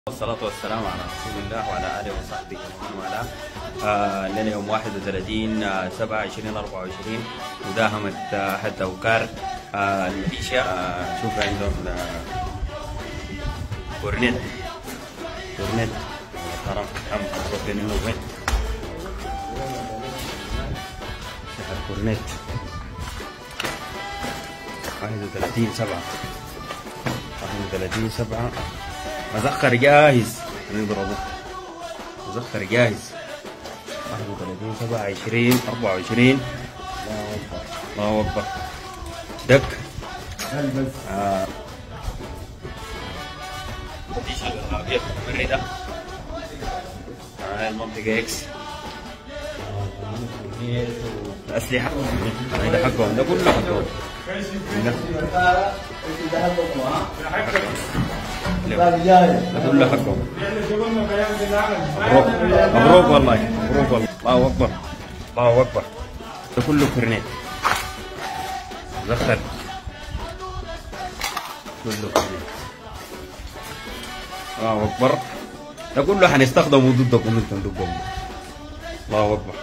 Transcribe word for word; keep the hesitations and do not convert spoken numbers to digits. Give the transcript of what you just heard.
والصلاة والسلام على رسول الله وعلى آله وصحبه ومن والاه. آه لنا يوم واحد وثلاثين سبعة عشرين أربعة وعشرين مداهمة آه أحد أوكار آه الميليشيا. آه شوف عندهم آه كورنيت كورنيت محترم هم أصوات إنه وين شهر كورنيت واحد وثلاثين سبعة واحد وثلاثين سبعة مزخر جاهز نضربه. مزخر جاهز واحد وثلاثين سبعة عشرين أربعة وعشرين. الله أكبر. دك آه. دي شغلة أبيض مبردة. هاي المنطقة إكس. الأسلحة هذا حقهم، ده كله حقهم. ده كله حقهم. مبروك مبروك والله مبروك والله. الله أكبر الله أكبر. ده كله كورنيت زخر كله كورنيت. الله أكبر. ده كله حنستخدمه ضدكم انتم ضدكم. الله أكبر.